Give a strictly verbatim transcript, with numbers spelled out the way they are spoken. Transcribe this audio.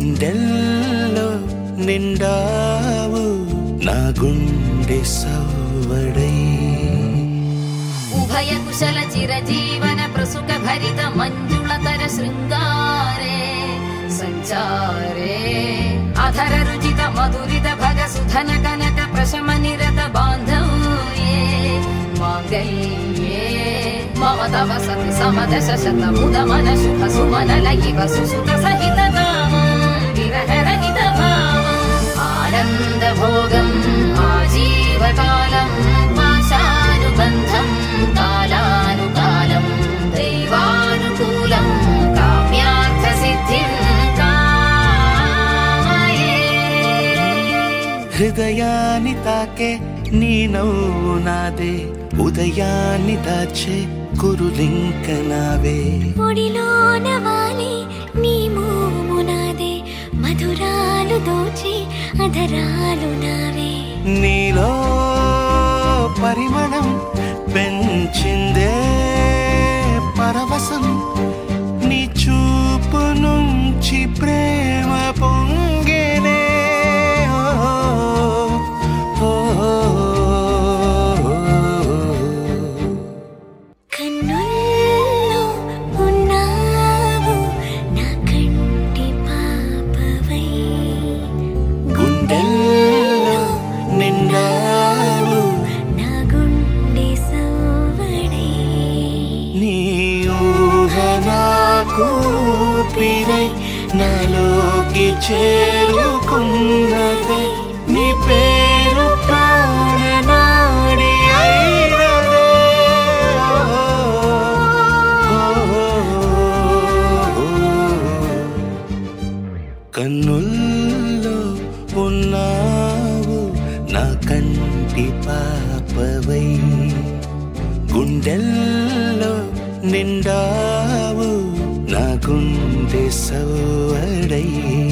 గుండెల్లో నిండావు నా గుండె సవ్వడై ఉభయ కుశల చిరజీవన ప్రసుక భరిత మంజుళతర శృంగారే సంచారే అధర రుచిత మధురిత భగ సుధన కనక ప్రశమ నిరత బాంధవ్యే మాంగళ్యే మమ తవ సతి సమదశ శత ముద మన శుభ సుమన లయివ సుసుత సహిత కామం విరహ రహిత భావం ఆనంద భోగం ఆజీవకాలం పాశానుబంధం కాలానుకాలం దైవానుకూలం కామ్యార్థ సిద్ధిం కామయే హృదయాన్ని తాకే నీ నవ్వు నాదే ఉదయాన్ని దాచే కురులింక నావే ఒడిలోన వాలి నీ మోము నాదే మధురాలు దోచి అధరాలు నావే నీలో పరిమళం పెంచిందే పరవశం నీ చూపు నుంచి ప్రేమ పొంగేనే కన్నుల్లో ఉన్నావు నా కంటి పాపవై గుండెల్లో నిండావు నా గుండె సవ్వడై నీ ఊహ నాకు ఊపిరై నాలోకి చేరుకున్నదే నీ పేరు ప్రాణనాడి అయినదే కన్నుల్లో ఉన్నావు నా కంటి పాపవై గుండెల్లో నిండావు నా గుండె సవ్వడై